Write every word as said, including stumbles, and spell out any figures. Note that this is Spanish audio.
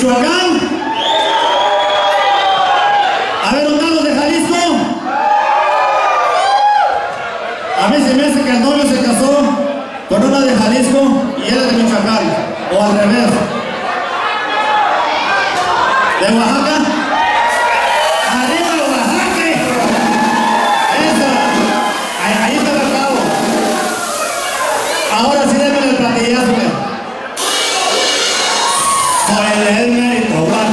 Michoacán. A ver, ¿ondanos de Jalisco? A mí se me hace que el novio se casó con una de Jalisco y él es de Michoacán, o al revés. ¿De Oaxaca? ¡Arriba Oaxaca! ¡Eso! Ahí, ahí está el cabo. Ahora sí démosle el platillazo. Soy el mérito.